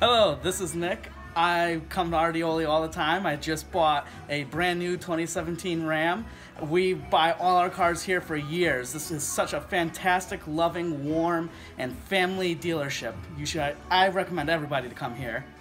Hello, this is Nick. I come to Artioli all the time. I just bought a brand new 2017 Ram. We buy all our cars here for years. This is such a fantastic, loving, warm, and family dealership. I recommend everybody to come here.